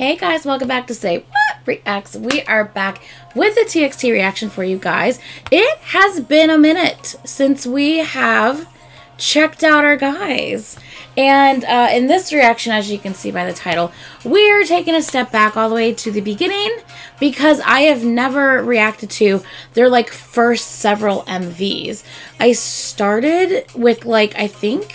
Hey guys, welcome back to Say What Reacts. We are back with a TXT reaction for you guys. It has been a minute since we have checked out our guys. And in this reaction, as you can see by the title, we're taking a step back all the way to the beginning because I have never reacted to their like first several MVs. I started with like, I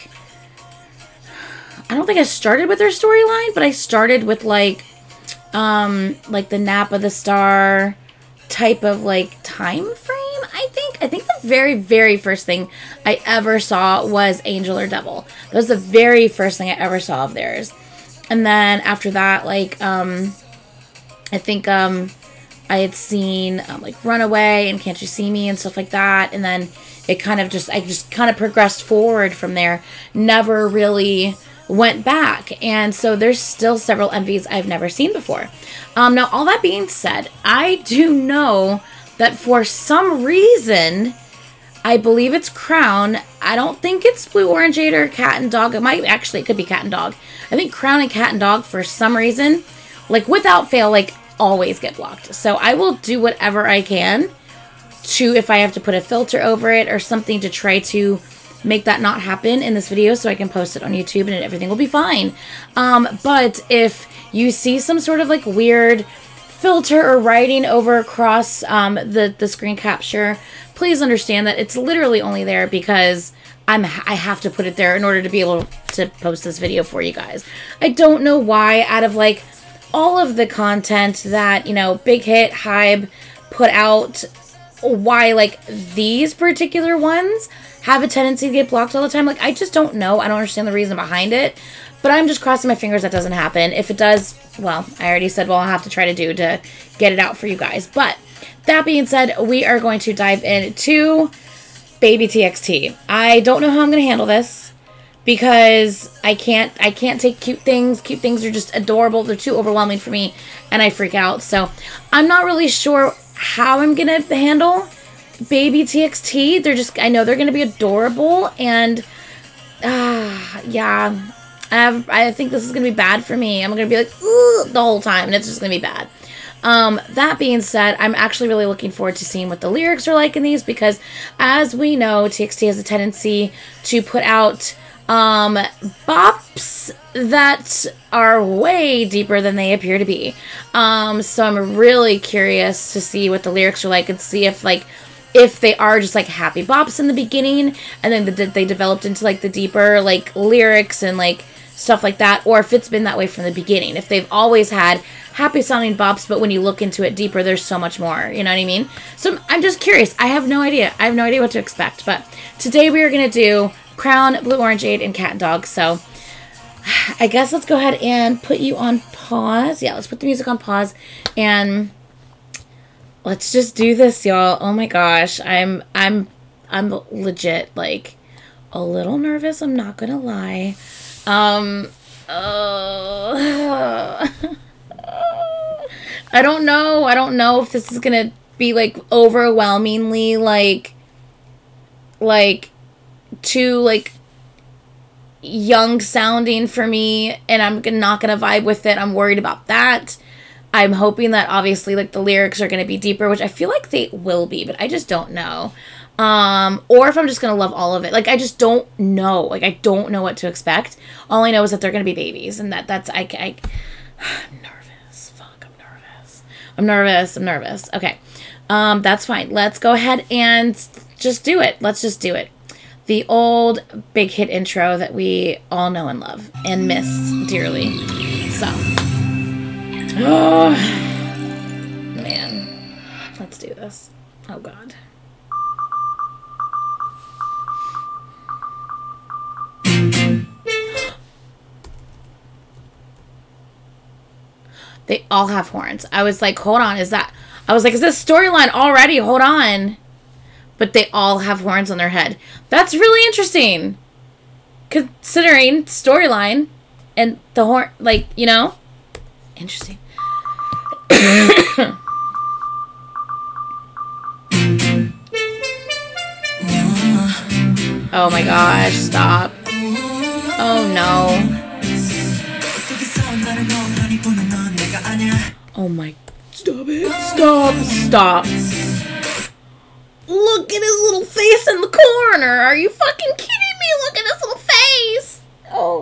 don't think I started with their storyline, but I started with like the Nap of the Star type of like time frame. I think the very first thing I ever saw was Angel or Devil. That was the very first thing I ever saw of theirs. And then after that, like I think I had seen like Runaway and Can't You See Me and stuff like that. And then it kind of just, I just kind of progressed forward from there. Never really went back, and so there's still several MVs I've never seen before. Now, all that being said, I do know that for some reason, I believe it's Crown. I don't think it's Blue Orangeade or Cat and Dog. It could be Cat and Dog. I think Crown and Cat and Dog, for some reason, like without fail, like always get blocked. So I will do whatever I can to, if I have to put a filter over it or something to try to make that not happen in this video so I can post it on YouTube and everything will be fine. But if you see some sort of like weird filter or writing over across the screen capture, please understand that it's literally only there because I have to put it there in order to be able to post this video for you guys. I don't know why, out of like all of the content that, you know, Big Hit, Hybe put out, why like these particular ones have a tendency to get blocked all the time. Like, I just don't know. I don't understand the reason behind it. But I'm just crossing my fingers that doesn't happen. If it does, well, I already said what I'll have to try to do to get it out for you guys. But that being said, we are going to dive into Baby TXT. I don't know how I'm going to handle this because I can't take cute things. Cute things are just adorable. They're too overwhelming for me and I freak out. So I'm not really sure how I'm going to handle Baby TXT. They're just, I know they're going to be adorable, and yeah, I think this is going to be bad for me. I'm going to be like, ooh, the whole time, and it's just going to be bad. That being said, I'm actually really looking forward to seeing what the lyrics are like in these, because as we know, TXT has a tendency to put out bops that are way deeper than they appear to be. So I'm really curious to see what the lyrics are like and see if like, if they are just like happy bops in the beginning and then they developed into like the deeper like lyrics and like stuff like that, or if it's been that way from the beginning. If they've always had happy sounding bops, but when you look into it deeper, there's so much more, you know what I mean? So I'm just curious. I have no idea. I have no idea what to expect, but today we are going to do Crown, Blue Orangeade, and Cat and Dog. So I guess let's go ahead and put you on pause. Yeah, let's put the music on pause and let's just do this, y'all. Oh my gosh. I'm legit like a little nervous, I'm not gonna lie. I don't know if this is gonna be like overwhelmingly like too like young sounding for me and I'm not gonna vibe with it. I'm worried about that. I'm hoping that obviously like the lyrics are going to be deeper, which I feel like they will be, but I just don't know. Or if I'm just going to love all of it. Like, I just don't know. Like, I don't know what to expect. All I know is that they're going to be babies, and that's, I'm nervous. Fuck, I'm nervous. Okay. That's fine. Let's go ahead and just do it. Let's just do it. The old Big Hit intro that we all know and love and miss dearly. So, oh, man. Let's do this. Oh, God. They all have horns. I was like, hold on, is this storyline already? Hold on. But they all have horns on their head. That's really interesting. Considering storyline and the horn, like, you know? Interesting. Oh my gosh, stop. Oh no. Stop it. Stop. Look at his little face in the corner. Are you fucking kidding me? Look at his little face. Oh,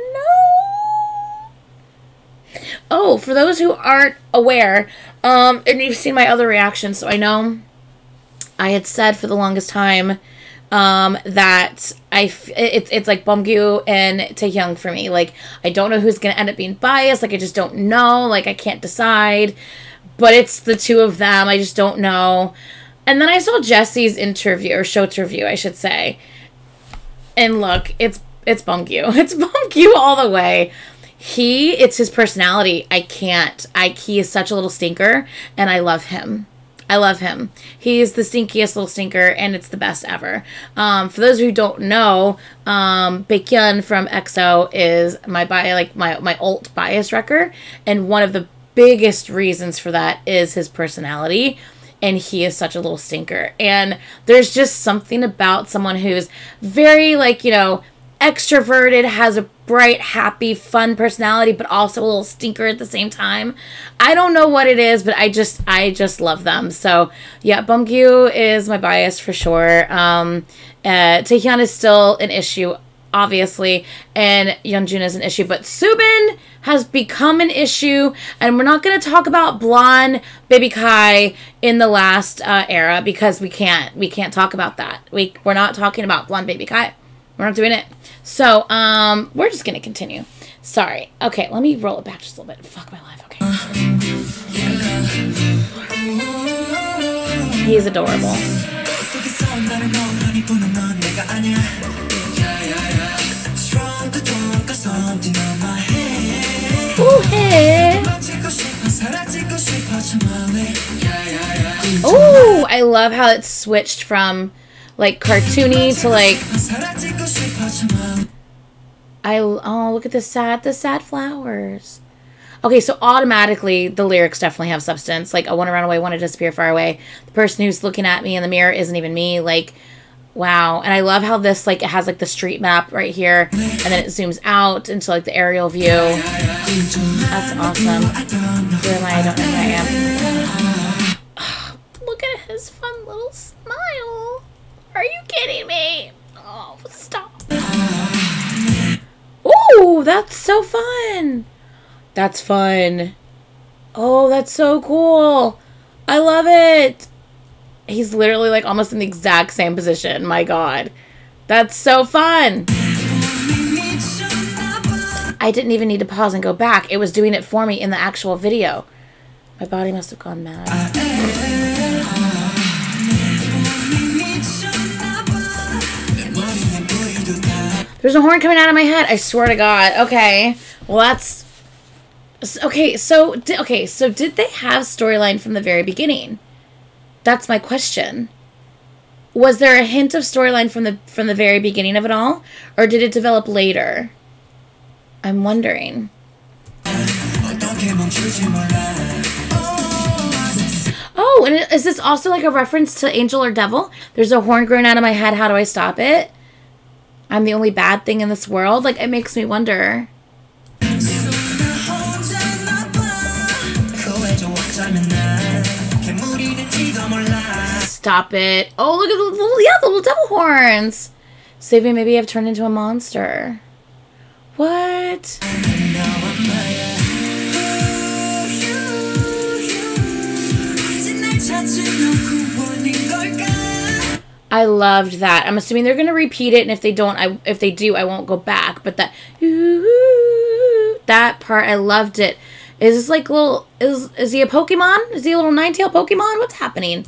no. Oh, for those who aren't aware, and you've seen my other reactions, so I know I had said for the longest time that it's like Bumgyu and Taehyung for me. Like, I don't know who's going to end up being biased. Like, I just don't know. Like, I can't decide. But it's the two of them. I just don't know. And then I saw Jesse's interview, or Showterview, I should say. And look, it's Bumgyu. It's Bumgyu all the way. It's his personality. He is such a little stinker, and I love him. He's the stinkiest little stinker, and it's the best ever. For those who don't know, Baekhyun from EXO is my alt bias wrecker, and one of the biggest reasons for that is his personality, and he is such a little stinker. And there's just something about someone who's very, like, you know, extroverted, has a bright, happy, fun personality, but also a little stinker at the same time. I don't know what it is, but I just love them. So yeah, Bumgyu is my bias for sure. Taehyun is still an issue, obviously, and Yeonjun is an issue, but Subin has become an issue, and we're not going to talk about blonde Baby Kai in the last era, because we can't talk about that. We're not talking about blonde Baby Kai. We're not doing it. So, we're just going to continue. Sorry. Okay, let me roll it back just a little bit. Fuck my life. Okay. He's adorable. Ooh, hey. Ooh, I love how it switched from, like, cartoony to, like, oh, look at the sad flowers. Okay, so automatically the lyrics definitely have substance. Like, I want to run away, want to disappear far away. The person who's looking at me in the mirror isn't even me. Like, wow. And I love how this, like, it has, like, the street map right here, and then it zooms out into, like, the aerial view. That's awesome. Who am I? I don't know who I am. Look at his fun little smile. Are you kidding me? Oh, stop. Ooh, that's so fun. That's fun. Oh, that's so cool. I love it. He's literally, like, almost in the exact same position. My God. That's so fun. I didn't even need to pause and go back. It was doing it for me in the actual video. My body must have gone mad. There's a horn coming out of my head. I swear to God. Okay. Well, that's... Okay, so did they have storyline from the very beginning? That's my question. Was there a hint of storyline from the very beginning of it all? Or did it develop later? I'm wondering. Oh, and is this also like a reference to Angel or Devil? There's a horn growing out of my head. How do I stop it? I'm the only bad thing in this world? Like, it makes me wonder. Stop it. Oh, look at the little devil horns. Saving maybe I've turned into a monster. What? I loved that. I'm assuming they're gonna repeat it, and if they don't, if they do, I won't go back. But that part, I loved it. Is this like little? Is he a Pokemon? Is he a little nine-tailed Pokemon? What's happening?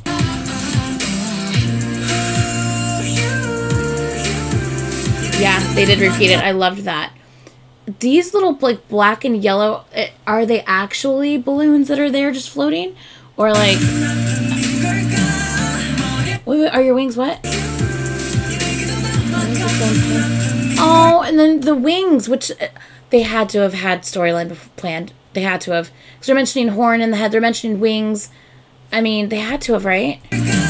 Yeah, they did repeat it. I loved that. These little, like, black and yellow, are they actually balloons that are there just floating? Or, like... Wait, are your wings what? Oh, and then the wings, which they had to have had storyline planned. They had to have. Because they're mentioning horn in the head. They're mentioning wings. I mean, they had to have, right?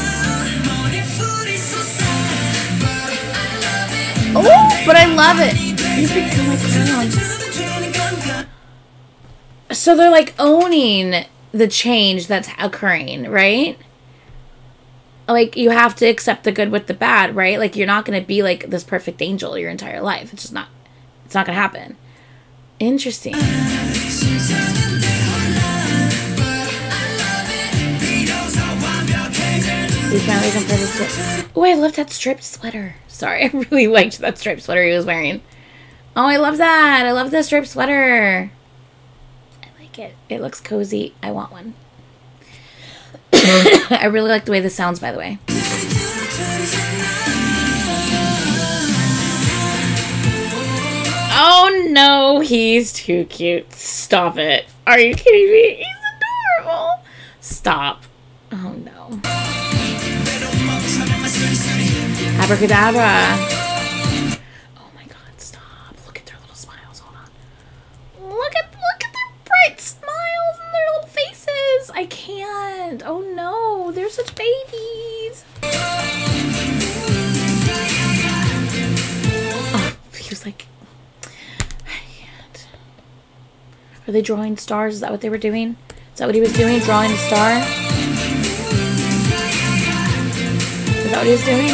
Oh, but I love it. You've become my crown. So they're, like, owning the change that's occurring, right? Like, you have to accept the good with the bad, right? Like, you're not going to be like this perfect angel your entire life. It's just not, it's not going to happen. Interesting. Oh, I love that striped sweater. Sorry, I really liked that striped sweater he was wearing. Oh, I love that. I love the striped sweater. I like it. It looks cozy. I want one. I really like the way this sounds, by the way. Oh no, he's too cute. Stop it. Are you kidding me? He's adorable. Stop. Oh no. Abracadabra. Oh my god, stop. Look at their little smiles. Hold on. Look at their bright smiles and their little faces. I can't. Oh no, they're such babies. Oh, he was like, I can't. Are they drawing stars? Is that what they were doing? Is that what he was doing? Drawing a star? Is that what he was doing?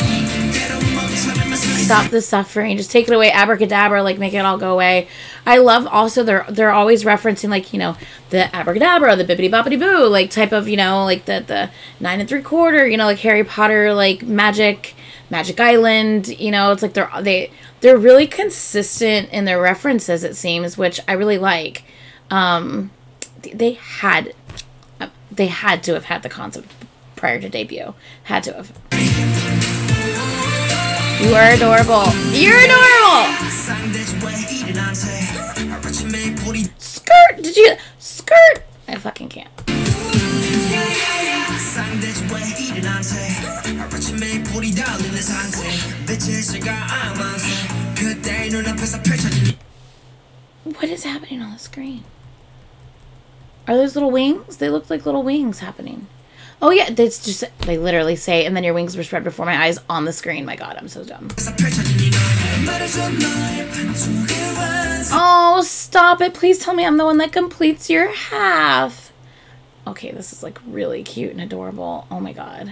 Stop the suffering. Just take it away. Abracadabra. Like, make it all go away. I love also they're always referencing, like, you know, the abracadabra, the bibbidi boppity boo, like, type of, you know, like the 9 3/4, you know, like Harry Potter, like Magic Island. You know, it's like they're really consistent in their references, it seems, which I really like. They had to have had the concept prior to debut. Had to have. You are adorable. You're adorable. Skirt. Did you skirt? I fucking can't. What is happening on the screen? Are those little wings? They look like little wings happening. Oh yeah, it's just, they literally say, and then your wings were spread before my eyes on the screen. My god, I'm so dumb. Oh, stop it. Please tell me I'm the one that completes your half. Okay, this is like really cute and adorable. Oh my god.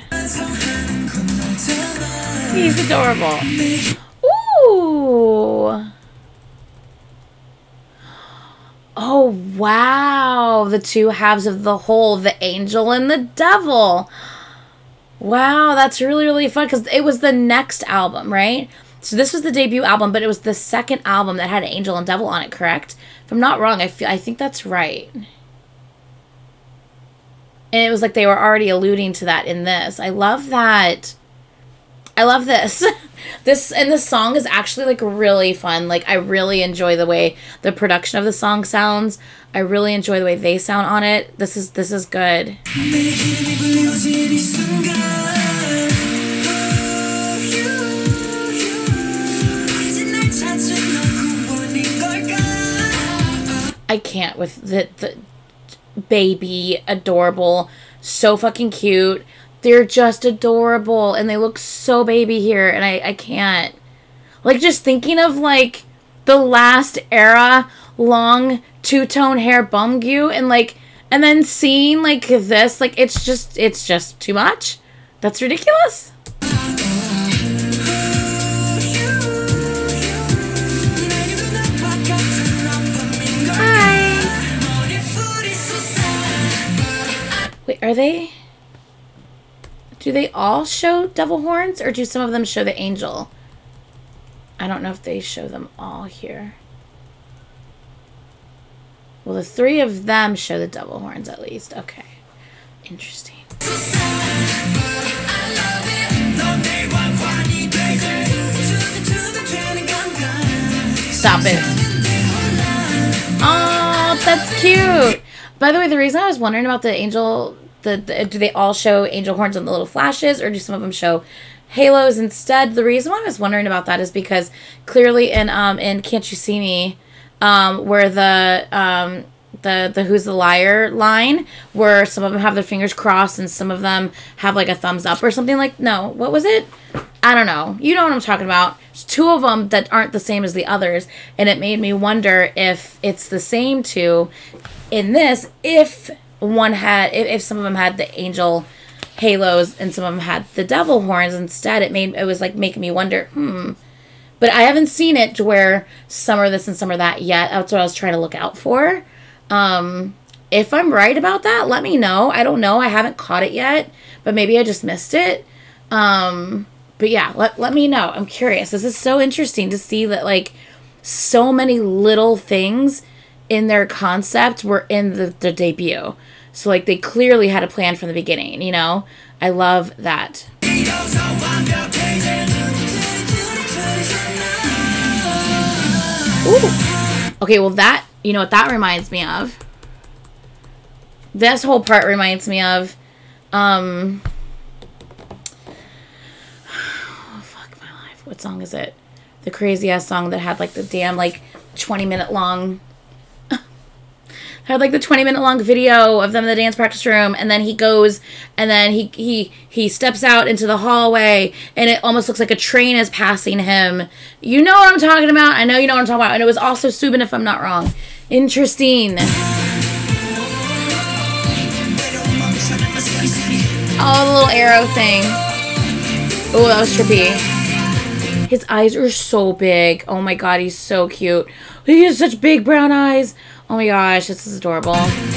He's adorable. Ooh. Oh, wow. The two halves of the whole, the angel and the devil. Wow, that's really, really fun because it was the next album, right? So this was the debut album, but it was the second album that had angel and devil on it, correct? If I'm not wrong, I think that's right. And it was like they were already alluding to that in this. I love that. I love this. This song is actually like really fun. Like, I really enjoy the way the production of the song sounds. I really enjoy the way they sound on it. This is good. I can't with the baby, adorable, so fucking cute. They're just adorable, and they look so baby here, and I can't. Like, just thinking of, like, the last era long two-tone hair bumgyu, and, like, and then seeing, like, this, like, it's just too much. That's ridiculous. Hi. Wait, are they... Do they all show devil horns, or do some of them show the angel? I don't know if they show them all here. Well, the three of them show the devil horns at least. Okay. Interesting. Stop it. Oh, that's cute. By the way, the reason I was wondering about the angel... do they all show angel horns on the little flashes, or do some of them show halos instead? The reason why I was wondering about that is because clearly in Can't You See Me, where the Who's the Liar line, where some of them have their fingers crossed and some of them have like a thumbs up or something, like, no, what was it? I don't know. You know what I'm talking about. There's two of them that aren't the same as the others, and it made me wonder if it's the same two in this, if one had, if some of them had the angel halos and some of them had the devil horns instead, it was like making me wonder, But I haven't seen it to where some are this and some are that yet. That's what I was trying to look out for. If I'm right about that, let me know. I don't know. I haven't caught it yet, but maybe I just missed it. But yeah, let me know. I'm curious. This is so interesting to see that, like, so many little things in their concept were in the debut. So, like, they clearly had a plan from the beginning, you know? I love that. Ooh. Okay, well, that, you know what that reminds me of? This whole part reminds me of, oh, fuck my life. What song is it? The crazy ass song that had like the damn like 20-minute long, had like the 20-minute long video of them in the dance practice room, and then he goes, and then he steps out into the hallway, and it almost looks like a train is passing him. You know what I'm talking about? I know you know what I'm talking about. And it was also Subin, if I'm not wrong. Interesting. Oh, the little arrow thing. Oh, that was trippy. His eyes are so big. Oh my god, he's so cute. He has such big brown eyes. Oh my gosh, this is adorable.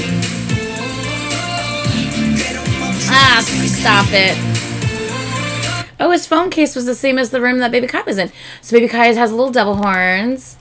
Ah, stop it. Oh, his phone case was the same as the room that Baby Kai was in. So Baby Kai has little devil horns.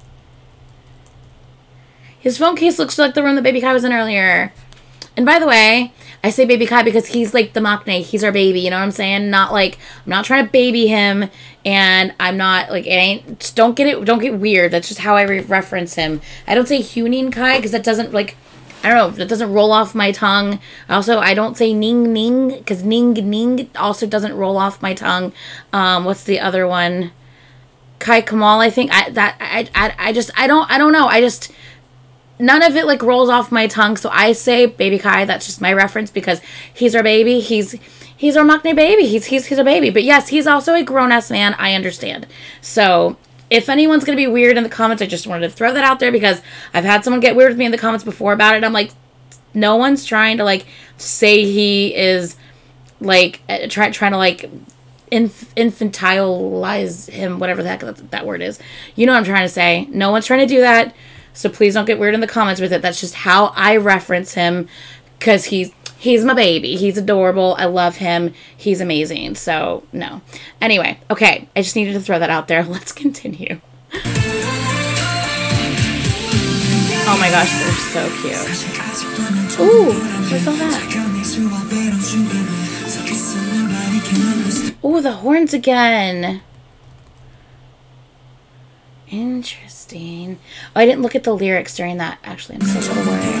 His phone case looks like the room that Baby Kai was in earlier. And by the way, I say Baby Kai because he's like the maknae. He's our baby, you know what I'm saying? Not like, I'm not trying to baby him, and I'm not, like, it ain't, don't get weird. That's just how I reference him. I don't say Hunin Kai because that doesn't, like, I don't know, that doesn't roll off my tongue. Also, I don't say Ning Ning because Ning Ning also doesn't roll off my tongue. What's the other one? Kai Kamal, I think. I don't know. I just, none of it, like, rolls off my tongue, so I say Baby Kai. That's just my reference because he's our baby. He's our maknae baby. He's a baby. But yes, he's also a grown-ass man. I understand. So, if anyone's going to be weird in the comments, I just wanted to throw that out there because I've had someone get weird with me in the comments before about it. I'm like, no one's trying to, like, say he is, like, trying to, like, infantilize him, whatever the heck that word is. You know what I'm trying to say. No one's trying to do that. So please don't get weird in the comments with it. That's just how I reference him because he's my baby. He's adorable. I love him. He's amazing. So, no. Anyway, okay. I just needed to throw that out there. Let's continue. Oh my gosh, they're so cute. Ooh, what's all that? Ooh, the horns again. Interesting. Oh, I didn't look at the lyrics during that. Actually, I'm so a little worried.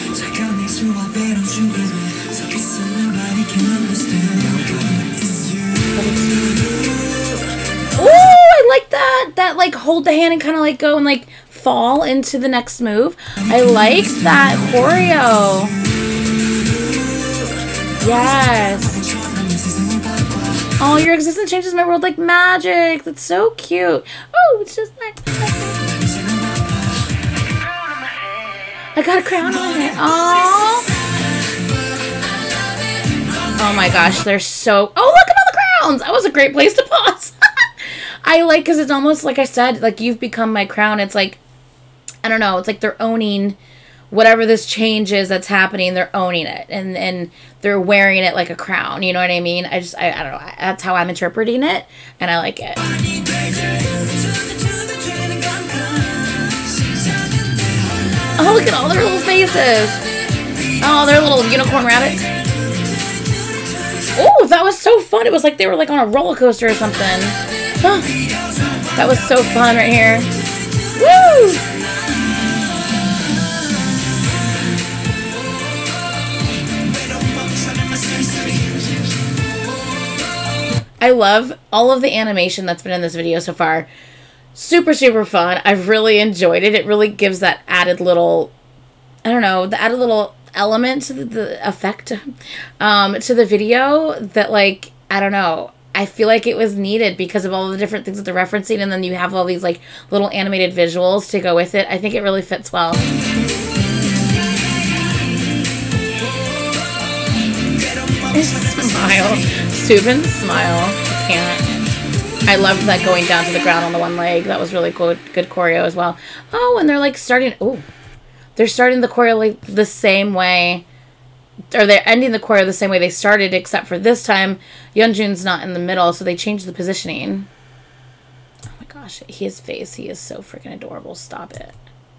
Ooh, I like that. That, like, hold the hand and kind of, like, go and, like, fall into the next move. I like that choreo. Yes. Oh, your existence changes my world like magic. That's so cute. Oh, it's just like, I got a crown on my head. Oh. Oh my gosh, they're so. Oh, look at all the crowns. That was a great place to pause. I like, because it's almost like I said, like, you've become my crown. It's like, I don't know. It's like they're owning whatever this change is that's happening. They're owning it, and they're wearing it like a crown. You know what I mean? I don't know. That's how I'm interpreting it, and I like it. Oh, look at all their little faces. Oh, their little unicorn rabbits. Oh, that was so fun. It was like they were like on a roller coaster or something. Huh. That was so fun right here. Woo! I love all of the animation that's been in this video so far. Super, super fun. I've really enjoyed it. It really gives that added little, I don't know, the added little element to the effect to the video that, like, I don't know. I feel like it was needed because of all the different things that they're referencing, and then you have all these, like, little animated visuals to go with it. I think it really fits well. smile. Subin smile. Can't. I loved that going down to the ground on the one leg. That was really cool. Good choreo as well. Oh, and they're like starting. Oh, they're starting the choreo like the same way, or they're ending the choreo the same way they started, except for this time Yeonjun's not in the middle, so they changed the positioning. Oh my gosh, his face. He is so freaking adorable. Stop it.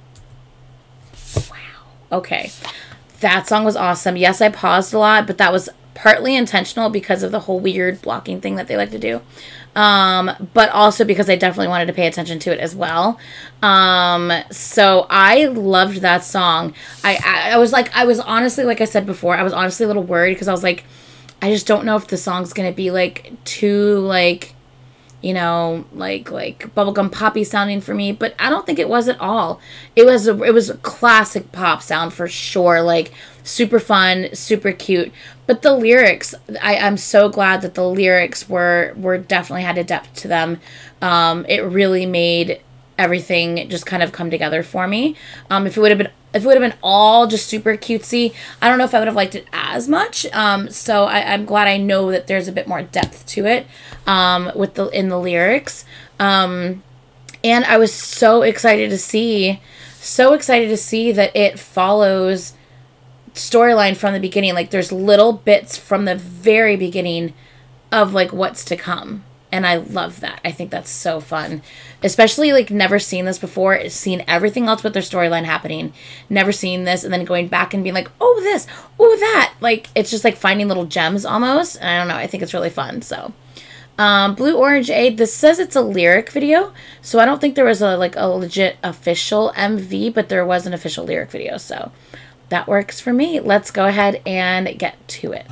Wow. Okay. That song was awesome. Yes, I paused a lot, but that was partly intentional because of the whole weird blocking thing that they like to do. But also because I definitely wanted to pay attention to it as well. So I loved that song. I was honestly, like I said before, I was honestly a little worried because I was like, I just don't know if the song's going to be like too like, you know, like bubblegum poppy sounding for me, but I don't think it was at all. It was a classic pop sound for sure, like super fun, super cute. But the lyrics, I'm so glad that the lyrics were definitely had a depth to them. It really made everything just kind of come together for me. If it would have been all just super cutesy, I don't know if I would have liked it as much. So I'm glad I know that there's a bit more depth to it in the lyrics. And I was so excited to see that it follows storyline from the beginning. Like there's little bits from the very beginning of like what's to come. And I love that. I think that's so fun. Especially, like, never seen this before. Seen everything else with their storyline happening. Never seen this. And then going back and being like, oh, this. Oh, that. Like, it's just, like, finding little gems almost. And I don't know. I think it's really fun. So, Blue Orangeade. This says it's a lyric video. So, I don't think there was, a legit official MV. But there was an official lyric video. So, that works for me. Let's go ahead and get to it.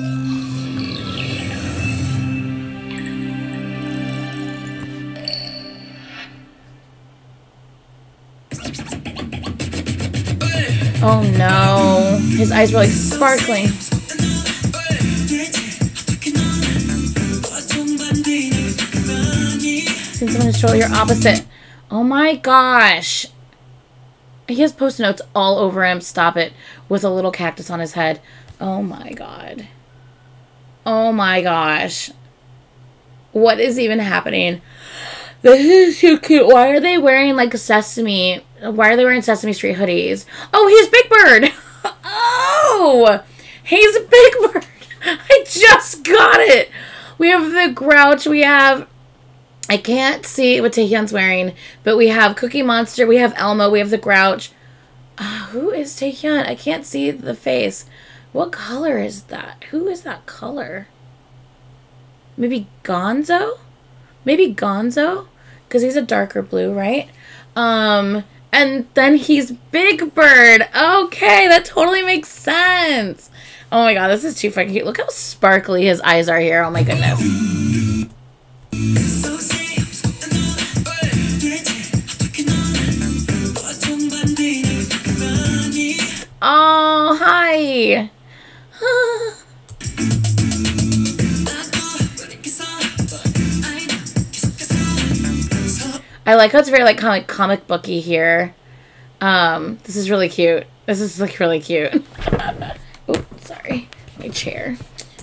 Oh no, his eyes were like sparkling. Since someone is totally your opposite. Oh my gosh. He has post-it notes all over him. Stop it. With a little cactus on his head. Oh my god. Oh my gosh. What is even happening? This is too cute. Why are they wearing like Sesame? Why are they wearing Sesame Street hoodies? Oh, he's Big Bird. Oh, he's Big Bird. I just got it. We have the Grouch. We have, I can't see what Taehyun's wearing, but we have Cookie Monster. We have Elmo. We have the Grouch. Who is Taehyun? I can't see the face. What color is that? Who is that color? Maybe Gonzo? Maybe Gonzo? Because he's a darker blue, right? And then he's Big Bird. Okay, that totally makes sense. Oh my god, this is too fucking cute. Look how sparkly his eyes are here. Oh my goodness. Oh, hi. I like how it's very like kind of comic booky here. This is really cute. This is like really cute. Oh, sorry, my chair.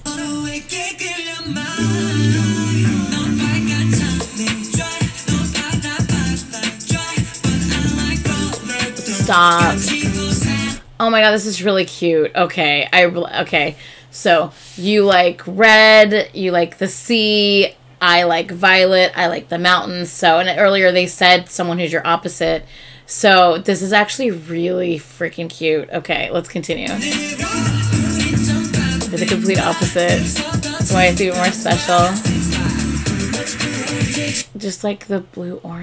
Stop. Oh my god, this is really cute. Okay, okay. So you like red, you like the sea. I like violet. I like the mountains. So, and earlier they said someone who's your opposite. So this is actually really freaking cute. Okay, let's continue. It's a complete opposite. That's why it's even more special. Just like the blue orange.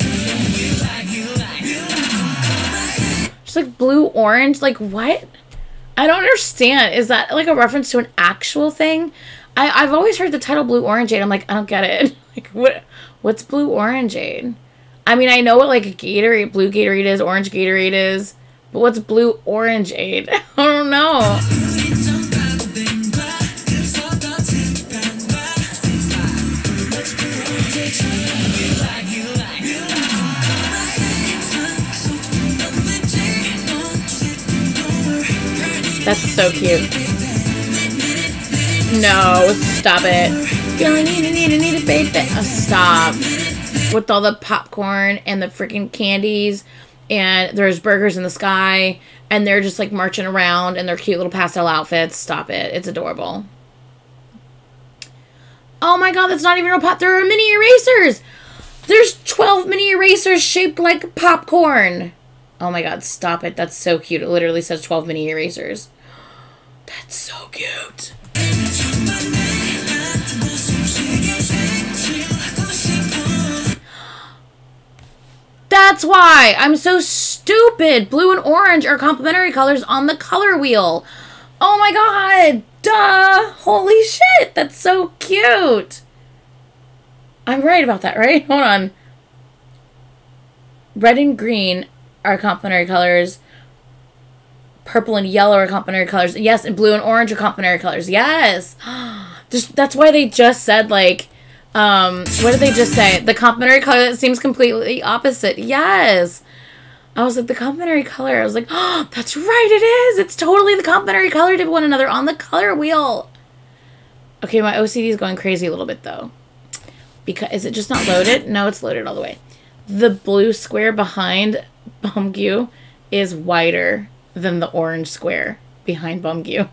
Just like blue orange. Like what? I don't understand. Is that like a reference to an actual thing? I've always heard the title Blue Orangeade. I'm like, I don't get it. Like, what's Blue Orangeade? I mean, I know what, like, a Gatorade, Blue Gatorade is, Orange Gatorade is, but what's Blue Orangeade? I don't know. That's so cute. No, stop it. Gonna need a baby. Oh, stop. With all the popcorn and the freaking candies, and there's burgers in the sky, and they're just like marching around in their cute little pastel outfits. Stop it. It's adorable. Oh my god, that's not even a pot. There are mini erasers. There's 12 mini erasers shaped like popcorn. Oh my god, stop it. That's so cute. It literally says 12 mini erasers. That's so cute. That's why I'm so stupid. Blue and orange are complementary colors on the color wheel. Oh my god. Duh. Holy shit. That's so cute. I'm right about that, right? Hold on. Red and green are complementary colors. Purple and yellow are complementary colors. Yes, and blue and orange are complementary colors. Yes. That's why they just said, like, what did they just say? The complementary color that seems completely opposite. Yes. I was like, the complementary color. I was like, oh, that's right, it is. It's totally the complementary color to one another on the color wheel. Okay, my OCD is going crazy a little bit, though. Because, is it just not loaded? No, it's loaded all the way. The blue square behind Bumgyu is wider than the orange square behind Bumgyu.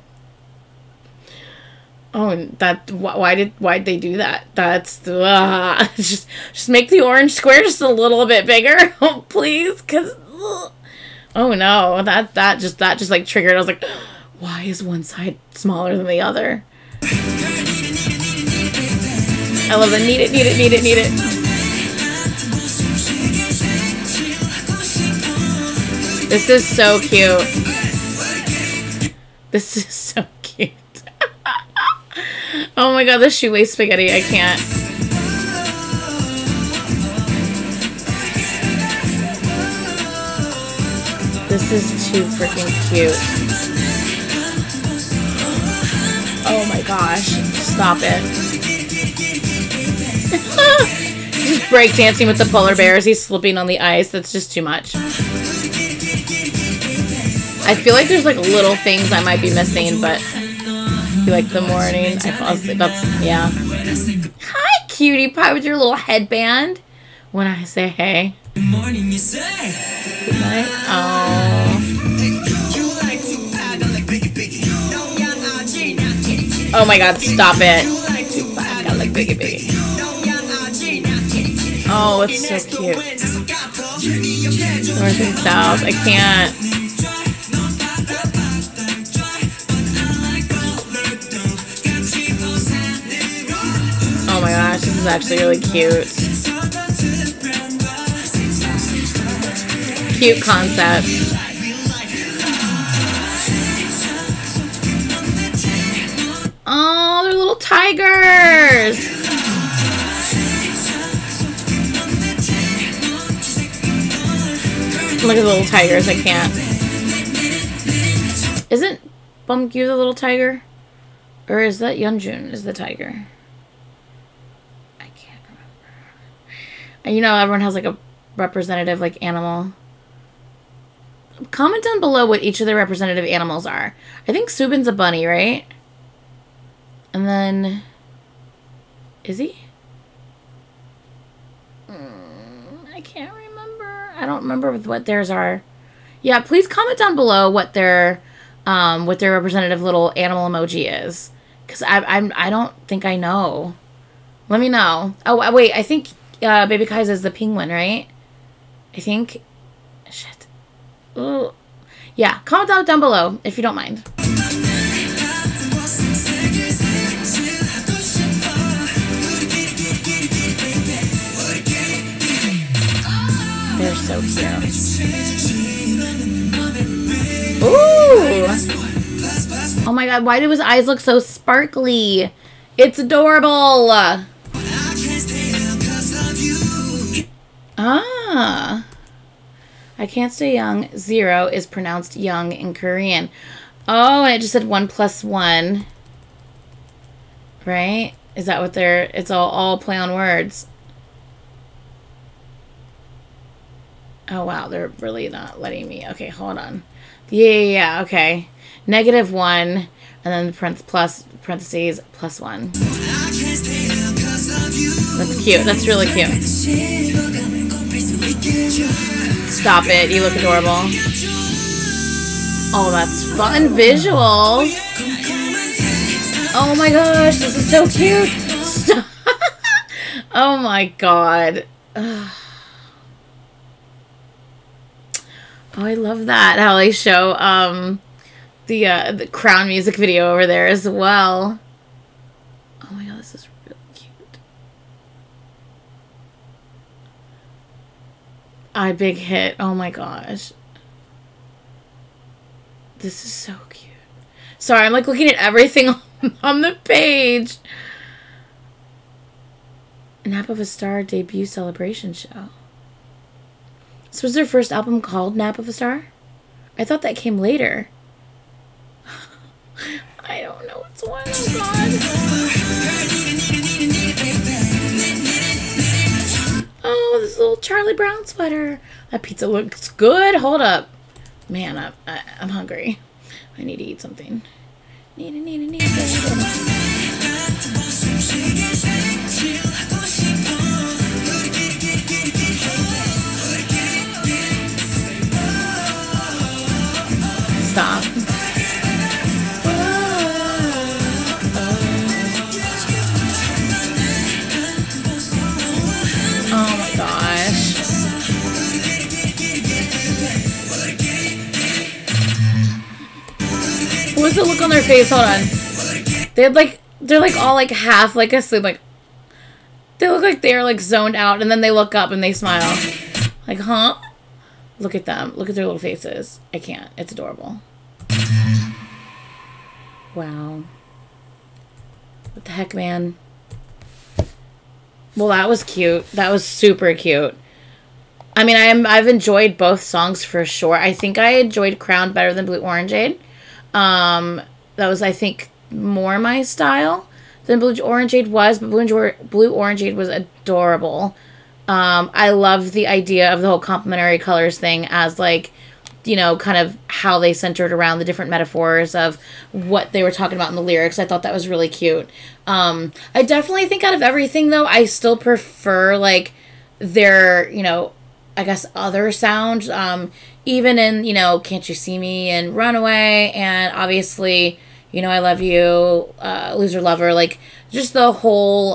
Oh, why'd they do that? That's just make the orange square just a little bit bigger, oh, please, because oh no, that just like triggered. I was like, why is one side smaller than the other? I love it. Need it. This is so cute. This is so cute. Oh my god, the shoelace spaghetti. I can't. This is too freaking cute. Oh my gosh. Stop it. He's breakdancing with the polar bears. He's slipping on the ice. That's just too much. I feel like there's like little things I might be missing, but like the morning I fall asleep. That's, yeah. Hi, cutie pie, with your little headband. When I say hey. Good morning, you say. Good night. Oh. Oh my god, stop it. I like biggie biggie. Oh, it's so cute. North and south. I can't. Oh my gosh, this is actually really cute. Cute concept. Oh, they're little tigers. Look at the little tigers. I can't. Isn't Bumgyu the little tiger? Or is that Yeonjun is the tiger? I can't remember. You know, everyone has like a representative like animal. Comment down below what each of the representative animals are. I think Subin's a bunny, right? And then... Is he? I can't remember. I don't remember what theirs are. Yeah, please comment down below what their representative little animal emoji is. Because I don't think I know. Let me know. Oh, wait. I think Baby Kai's is the penguin, right? I think... Shit. Ooh. Yeah, comment down below if you don't mind. They're so cute. Ooh! Oh my god, why do his eyes look so sparkly? It's adorable! Ah! I can't stay young. 0 is pronounced young in Korean. Oh, and it just said 1 + 1. Right? Is that what they're... It's all play on words. Oh, wow. They're really not letting me. Okay, hold on. Yeah, okay. -1, and then the parentheses, +1. That's cute. That's really cute. Stop it. You look adorable. Oh, that's fun visuals. Oh my gosh, this is so cute. Stop. Oh my god. Ugh. Oh, I love that. How they show the Crown music video over there as well. Oh my god, this is really cute. Big hit. Oh my gosh. This is so cute. Sorry, I'm like looking at everything on the page. Nap of a Star debut celebration show. This was their first album called Nap of a Star? I thought that came later. I don't know what's one. Oh god. Oh, this little Charlie Brown sweater. That pizza looks good. Hold up. Man, I'm hungry. I need to eat something. Need. Stop. Oh my gosh. What's the look on their face? Hold on. They're like all like half like asleep, like they look like they're like zoned out, and then they look up and they smile. Like, huh? Look at them. Look at their little faces. I can't. It's adorable. Wow. What the heck, man? Well, that was cute. That was super cute. I mean, I've enjoyed both songs for sure. I think I enjoyed Crown better than Blue Orangeade. That was, I think, more my style than Blue Orangeade was, but Blue Orangeade was adorable. I love the idea of the whole complementary colors thing as, like, you know, kind of how they centered around the different metaphors of what they were talking about in the lyrics. I thought that was really cute. I definitely think out of everything, though, I still prefer, like, their, you know, I guess other sound. Even in, you know, Can't You See Me and Runaway, and obviously, You Know I Love You, Loser Lover, like, just the whole,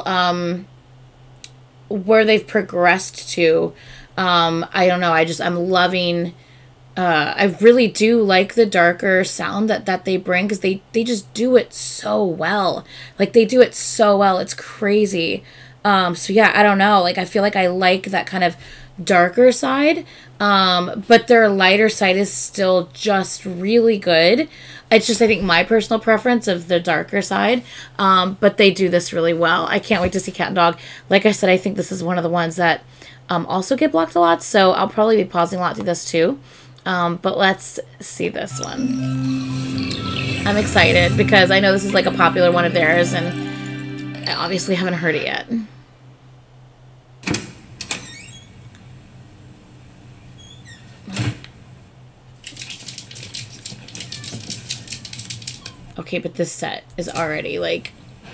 where they've progressed to. I don't know, I'm loving, I really do like the darker sound that they bring, because they just do it so well. Like, they do it so well, it's crazy. So yeah, I don't know, like, I feel like I like that kind of darker side, but their lighter side is still just really good. It's just, I think, my personal preference of the darker side, but they do this really well. I can't wait to see Cat and Dog. Like I said, I think this is one of the ones that also get blocked a lot, so I'll probably be pausing a lot through this too. But let's see this one. I'm excited because I know this is like a popular one of theirs, and I obviously haven't heard it yet. Okay, but this set is already like,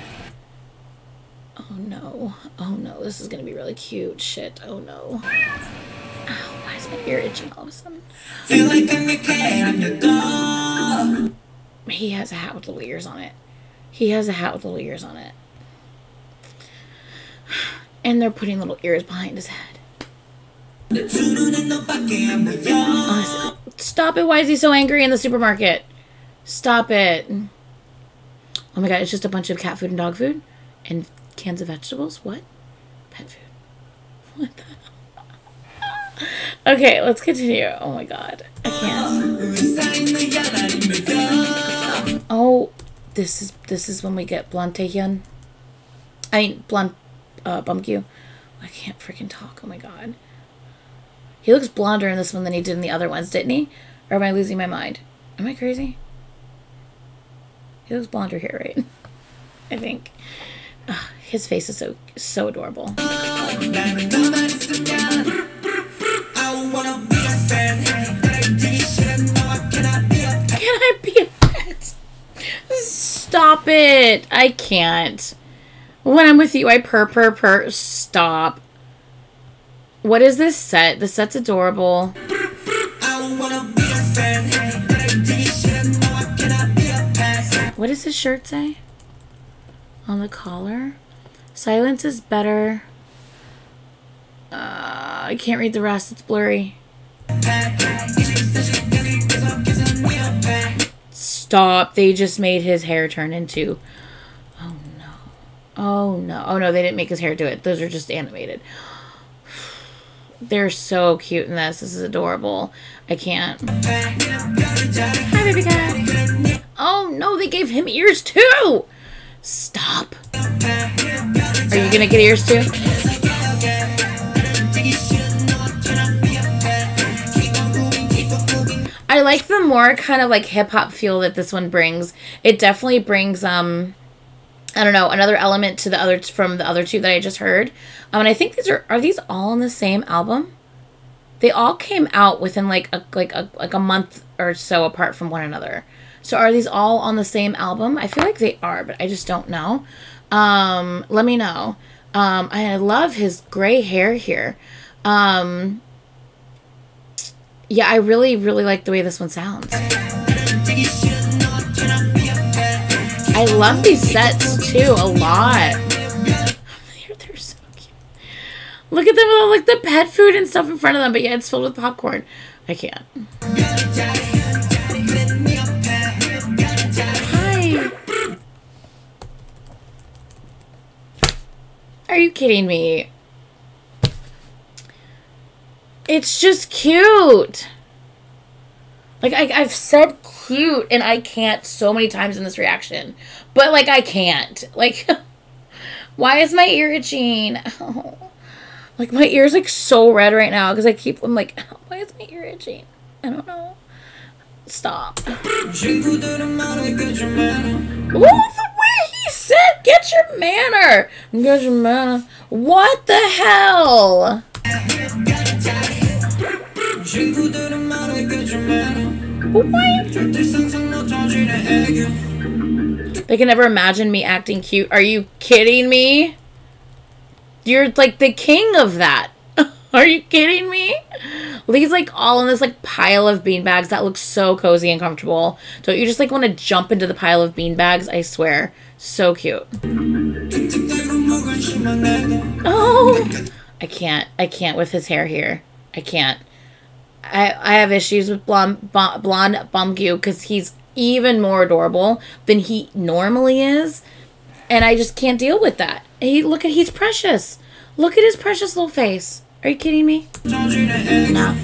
oh no, this is gonna be really cute. Shit, oh no. Ow, why is my ear itching all of a sudden? Feel like I'm your dog. He has a hat with little ears on it. He has a hat with little ears on it. And they're putting little ears behind his head. Oh, stop it, why is he so angry in the supermarket? Stop it. Oh my god, it's just a bunch of cat food and dog food and cans of vegetables. What? Pet food. What the hell? Okay, let's continue. Oh my god. I can't. Oh, this is when we get Blunt Taehyun. I mean Blunt Bumkyu. I can't freaking talk. Oh my god. He looks blonder in this one than he did in the other ones, didn't he? Or am I losing my mind? Am I crazy? He looks blonder here, right? I think. Ugh, his face is so adorable. Stop it. I can't. When I'm with you, I purr. Stop. What is this set? The set's adorable. What does his shirt say? On the collar? Silence is better. I can't read the rest. It's blurry. Stop. They just made his hair turn into... Oh, no. Oh, no. Oh, no. They didn't make his hair do it. Those are just animated. They're so cute in this. This is adorable. I can't. Hi, baby cat. Oh, no. They gave him ears, too. Stop. Are you going to get ears, too? I like the more kind of like hip-hop feel that this one brings. It definitely brings, I don't know, another element to the other, from the other two that I just heard. And I think these are these all on the same album? They all came out within like a month or so apart from one another. So are these all on the same album? I feel like they are, but I just don't know. Let me know. I love his gray hair here. Yeah, I really like the way this one sounds. I love these sets too a lot. They're so cute. Look at them with all like the pet food and stuff in front of them, but yeah, it's filled with popcorn. I can't. Hi. Are you kidding me? It's just cute. Like, I've said cute, and I can't so many times in this reaction. But, like, I can't. Like, why is my ear itching? Oh. Like, my ear's, like, so red right now. Because I'm like, why is my ear itching? I don't know. Stop. Ooh, the way he said, get your manner. Get your manner. What the hell? They can never imagine me acting cute. Are you kidding me? You're like the king of that. Are you kidding me? Lee's like all in this like pile of beanbags that looks so cozy and comfortable. Don't you just like want to jump into the pile of beanbags? I swear. So cute. Oh, I can't with his hair here. I can't. I have issues with blonde Bumgu because he's even more adorable than he normally is. And I just can't deal with that. He's precious. Look at his precious little face. Are you kidding me? No.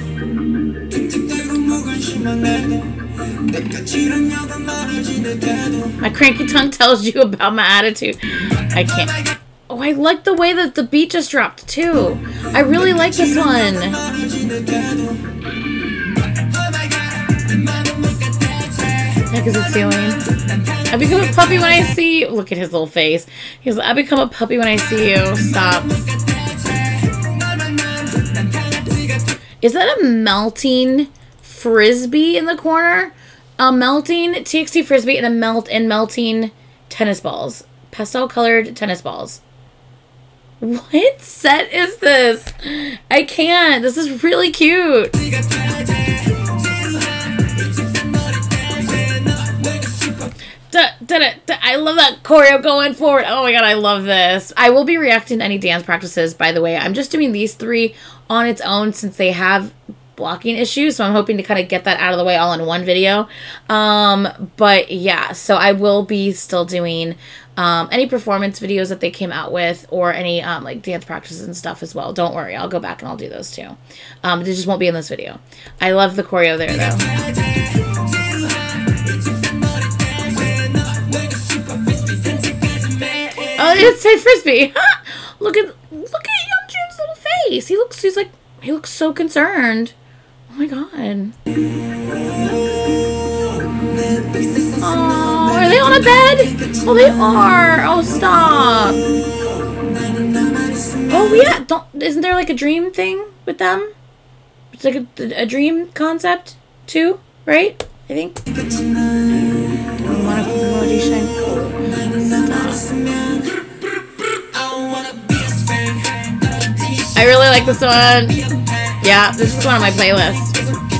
My cranky tongue tells you about my attitude. I can't. Oh, I like the way that the beat just dropped, too. I really like this one. Heck is it feeling? I become a puppy when I see you. Look at his little face. He's like, I become a puppy when I see you. Stop. Is that a melting frisbee in the corner? A melting TXT frisbee and melting tennis balls. Pastel colored tennis balls. What set is this? I can't. This is really cute. I love that choreo going forward. Oh my god, I love this. I will be reacting to any dance practices, by the way. I'm just doing these three on its own since they have blocking issues, so I'm hoping to kind of get that out of the way all in one video. But yeah, so I will be still doing any performance videos that they came out with, or any like dance practices and stuff as well. Don't worry, I'll go back and I'll do those too. They just won't be in this video. I love the choreo there though. Oh, it's a frisbee. Look at Yeonjun's little face. He looks so concerned. Oh my god. Oh, are they on a bed? Oh, they are. Oh, stop. Oh yeah. Isn't there like a dream thing with them? It's like a dream concept too, right? I think. I really like this one. Yeah, this is going on my playlist.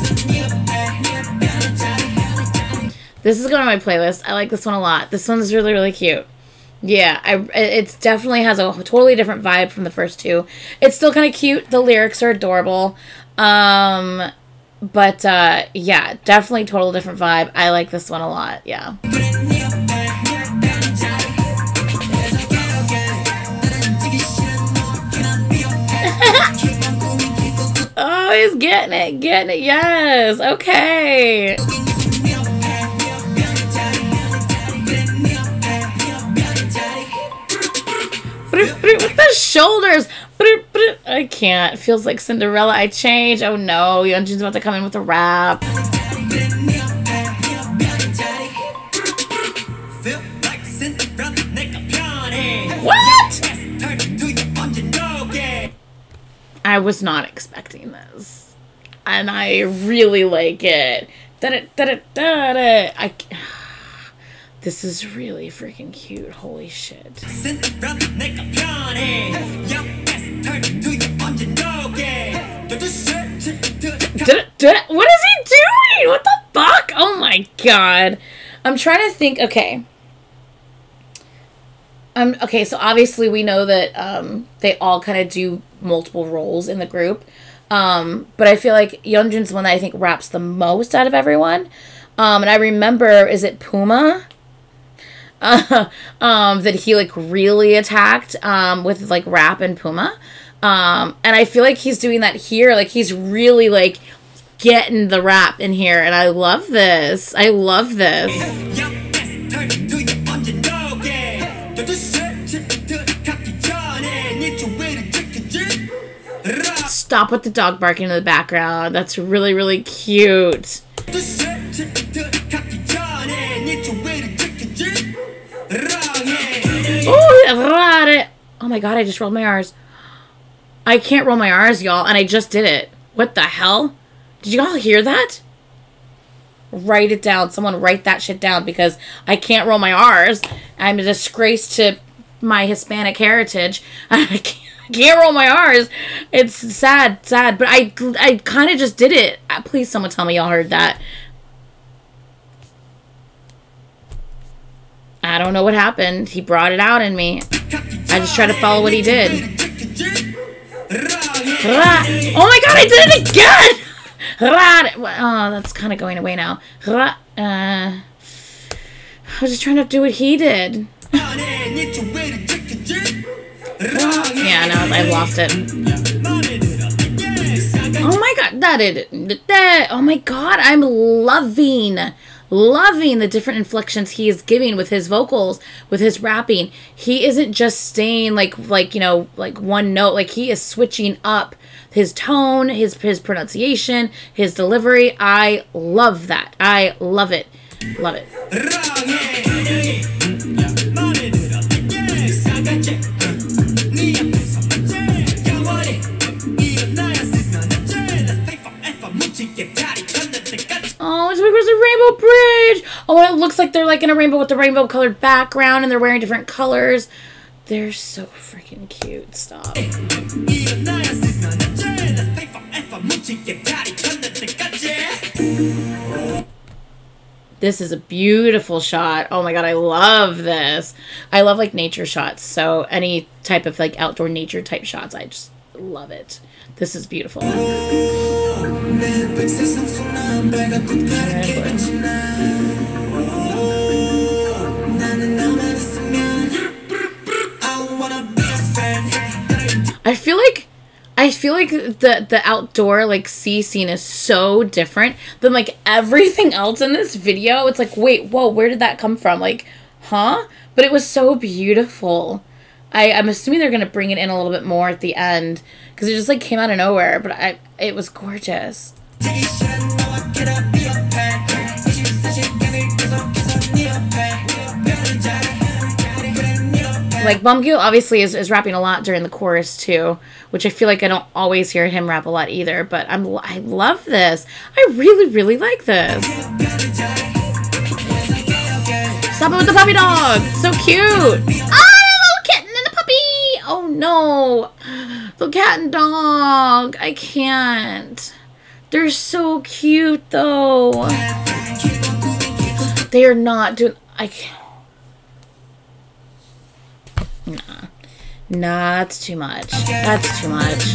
This is going on my playlist. I like this one a lot. This one's really, really cute. Yeah, it definitely has a totally different vibe from the first two. It's still kind of cute. The lyrics are adorable. Yeah, definitely total different vibe. I like this one a lot. Yeah. Oh, he's getting it, yes, okay. With the shoulders. I can't. It feels like Cinderella. I changed. Oh no, Yeonjun's about to come in with a rap. What? I was not expecting this, and I really like it. This is really freaking cute. Holy shit. What is he doing? What the fuck? Oh my god. I'm trying to think. Okay. Okay, so obviously we know that they all kind of do multiple roles in the group. But I feel like Yeonjun's the one that I think raps the most out of everyone. And I remember, is it Puma? That he like really attacked with like rap and Puma. And I feel like he's doing that here. Like he's really like getting the rap in here. And I love this. I love this. Stop with the dog barking in the background. That's really, really cute. Oh my god, I just rolled my R's. I can't roll my R's, y'all, and I just did it. What the hell? Did you all hear that? Write it down. Someone write that shit down, because I can't roll my R's. I'm a disgrace to my Hispanic heritage. I can't roll my R's. It's sad, but I kind of just did it. Please, someone tell me y'all heard that. I don't know what happened. He brought it out in me. I just tried to follow what he did. Oh my god, I did it again! Oh, that's kind of going away now. I was just trying to do what he did. Yeah, no, I've lost it. Oh my god, oh my god, I'm loving the different inflections he is giving with his vocals, with his rapping. He isn't just staying like you know, like one note. Like he is switching up his tone, his pronunciation, his delivery. I love that. I love it. Love it. Oh, it's because the Rainbow Bridge. Oh, it looks like they're like in a rainbow with the rainbow colored background, and they're wearing different colors. They're so freaking cute. Stop. This is a beautiful shot. Oh my god, I love this. I love like nature shots. So any type of like outdoor nature type shots, I just love it. This is beautiful. I feel like the outdoor like sea scene is so different than like everything else in this video. It's like, wait, whoa, where did that come from? Like, huh? But it was so beautiful. I'm assuming they're gonna bring it in a little bit more at the end, because it just like came out of nowhere, but it was gorgeous. Like Bumgyu obviously is rapping a lot during the chorus too, which I feel like I don't always hear him rap a lot either, but I love this. I really like this. Stop it with the puppy dog. So cute. Oh, little kitten and the puppy. Oh no. The cat and dog. I can't. They're so cute though. They are not doing... I can't. Nah. Nah, that's too much. That's too much.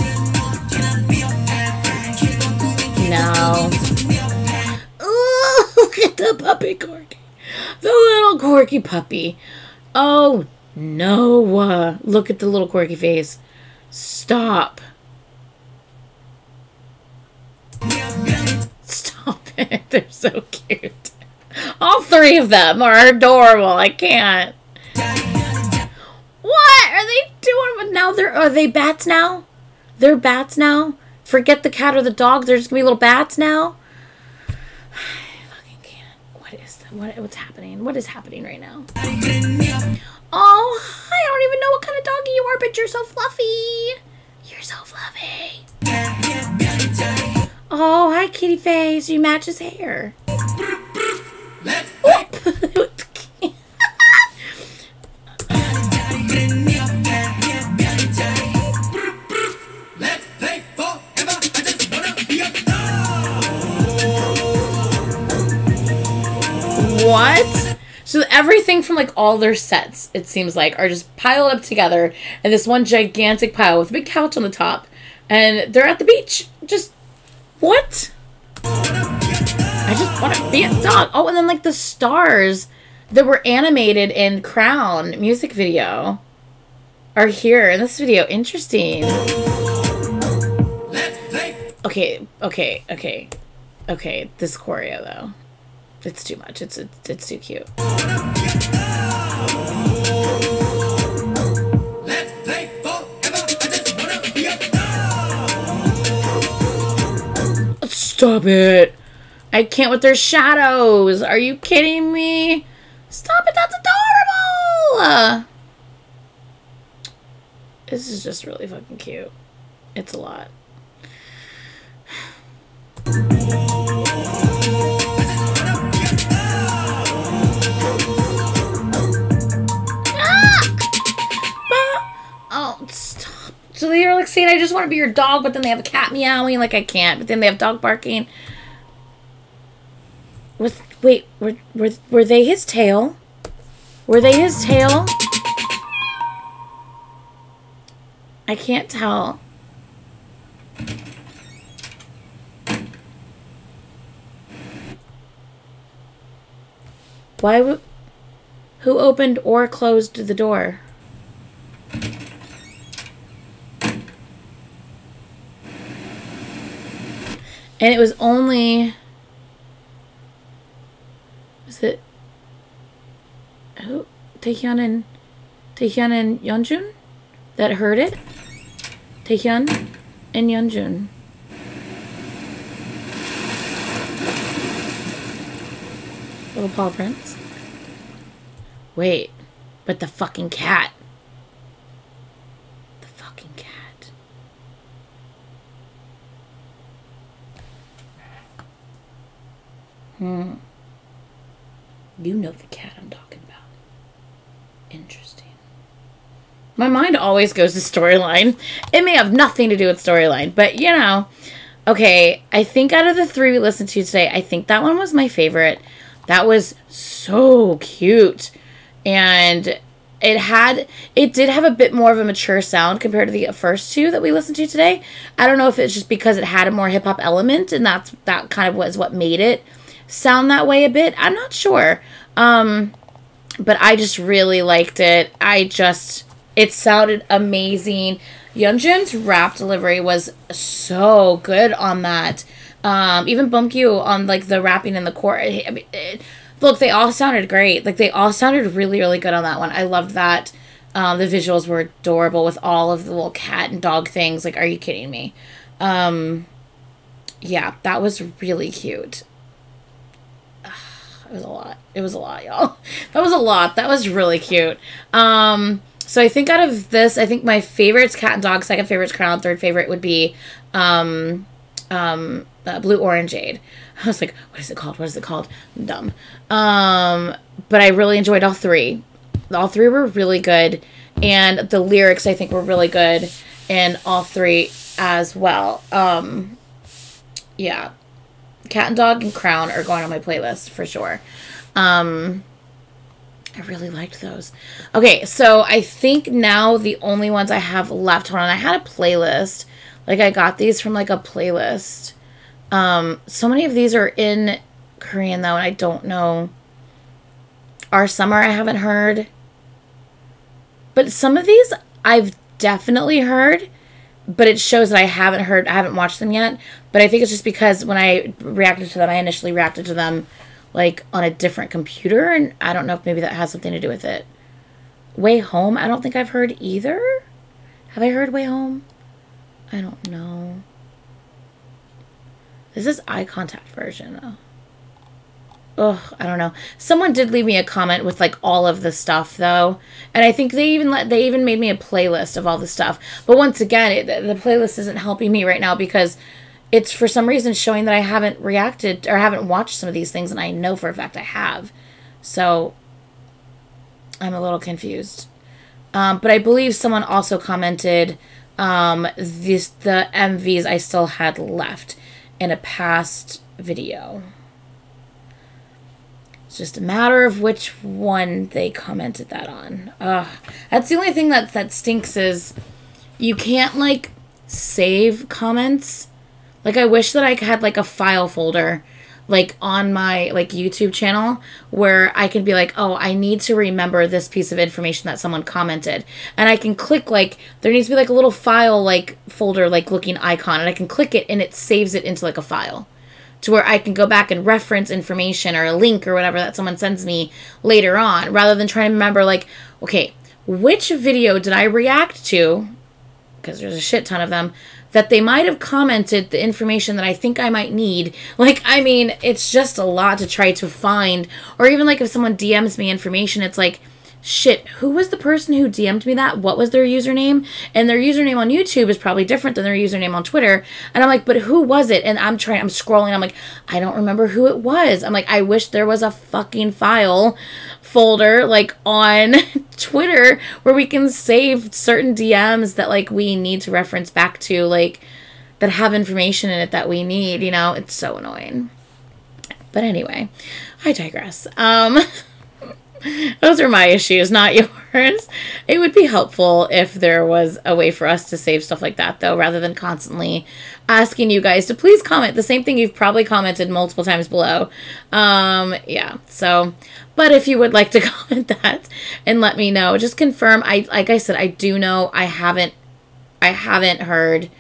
No. Ooh, look at the puppy corgi. The little corgi puppy. Oh, no. Look at the little corgi face. Stop. Stop it. They're so cute. All three of them are adorable. I can't. What are they doing? Now are they bats now? They're bats now? Forget the cat or the dog. They're just gonna be little bats now? I fucking can't. What is that? What's happening? What is happening right now? Oh, I don't even know what kind of doggy you are, but you're so fluffy. You're so fluffy. Oh, hi, kitty face. You match his hair. What? So everything from like all their sets, it seems like, are just piled up together in this one gigantic pile with a big couch on the top. And they're at the beach. Just, what? I just want to be a dog. Oh, and then like the stars that were animated in Crown music video are here in this video. Interesting. Okay. This choreo though. It's too much. It's too cute. Stop it. I can't with their shadows. Are you kidding me? Stop it. That's adorable. This is just really fucking cute. It's a lot. Oh, stop. So they're like saying, I just want to be your dog, but then they have a cat meowing like I can't. But then they have dog barking. Wait, were they his tail? Were they his tail? I can't tell. Why would... Who opened or closed the door? And it was only... Was it... Who? Taehyun and Yeonjun? That heard it? Taehyun and Yeonjun. Little paw prints. Wait. But the fucking cat. The fucking cat. You know the cat I'm talking about. Interesting. My mind always goes to storyline. It may have nothing to do with storyline, but you know. Okay, I think out of the three we listened to today, I think that one was my favorite. That was so cute. And it did have a bit more of a mature sound compared to the first two that we listened to today. I don't know if it's just because it had a more hip-hop element and that kind of was what made it sound that way a bit. I'm not sure. But I just really liked it. It sounded amazing. Yeonjun's rap delivery was so good on that. Even Bumkyu on like the rapping in the chorus. I mean, look, they all sounded great. Like they all sounded really, really good on that one. I loved that. The visuals were adorable with all of the little cat and dog things. Like, are you kidding me? Yeah, that was really cute. It was a lot. It was a lot, y'all. That was a lot. That was really cute. So I think out of this, I think my favorite's cat and dog, second favorite's Crown, third favorite would be Blue Orangeade. I was like, what is it called? What is it called? I'm dumb. But I really enjoyed all three. All three were really good. And the lyrics, I think, were really good in all three as well. Yeah. Cat and Dog and Crown are going on my playlist for sure. I really liked those. Okay, so I think now the only ones I have left, hold on, I had a playlist. Like, I got these from, like, a playlist. So many of these are in Korean, though, and I don't know. Our Summer I haven't heard. But some of these I've definitely heard, but it shows that I haven't watched them yet. But I think it's just because when I reacted to them, I initially reacted to them, like, on a different computer, and I don't know if maybe that has something to do with it. Way Home, I don't think I've heard either. Have I heard Way Home? I don't know. This is Eye Contact version, though. Ugh, I don't know. Someone did leave me a comment with, like, all of the stuff, though. And I think they even made me a playlist of all the stuff. But once again, the playlist isn't helping me right now because it's for some reason showing that I haven't reacted or haven't watched some of these things, and I know for a fact I have. So I'm a little confused. But I believe someone also commented the MVs I still had left in a past video. It's just a matter of which one they commented that on. That's the only thing that stinks is you can't, like, save comments. Like, I wish that I had, like, a file folder, like, on my, like, YouTube channel where I can be like, oh, I need to remember this piece of information that someone commented. And I can click, like, there needs to be, like, a little file, like, folder, like, looking icon. And I can click it and it saves it into, like, a file, to where I can go back and reference information or a link or whatever that someone sends me later on, rather than trying to remember, like, okay, which video did I react to, because there's a shit ton of them, that they might have commented the information that I think I might need. Like, I mean, it's just a lot to try to find. Or even, like, if someone DMs me information, it's like, shit, who was the person who DM'd me that? What was their username? And their username on YouTube is probably different than their username on Twitter. And I'm like, but who was it? And I'm scrolling. I'm like, I don't remember who it was. I'm like, I wish there was a fucking file folder, like, on Twitter where we can save certain DMs that, like, we need to reference back to, like, that have information in it that we need, you know? It's so annoying. But anyway, I digress. Those are my issues, not yours. It would be helpful if there was a way for us to save stuff like that, though, rather than constantly asking you guys to please comment the same thing you've probably commented multiple times below. Yeah, so, but if you would like to comment that and let me know, just confirm. Like I said, I do know I haven't heard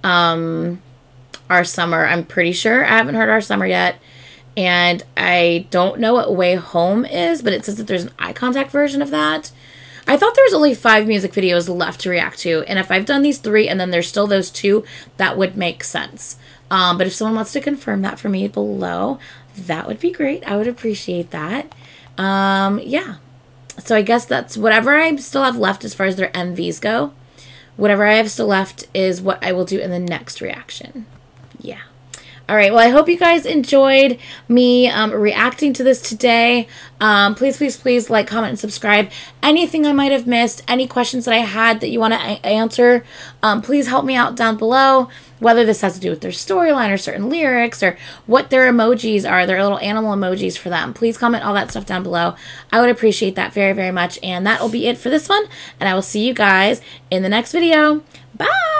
Our Summer. I'm pretty sure I haven't heard Our Summer yet. And I don't know what Way Home is, but it says that there's an eye contact version of that. I thought there was only 5 music videos left to react to. And if I've done these 3 and then there's still those 2, that would make sense. But if someone wants to confirm that for me below, that would be great. I would appreciate that. Yeah. So I guess that's whatever I still have left as far as their MVs go. Whatever I have still left is what I will do in the next reaction. Yeah. All right, well, I hope you guys enjoyed me reacting to this today. Please, please, please like, comment, and subscribe. Anything I might have missed, any questions that I had that you want to answer, please help me out down below, whether this has to do with their storyline or certain lyrics or what their emojis are, their little animal emojis for them. Please comment all that stuff down below. I would appreciate that very, very much. And that will be it for this one, and I will see you guys in the next video. Bye!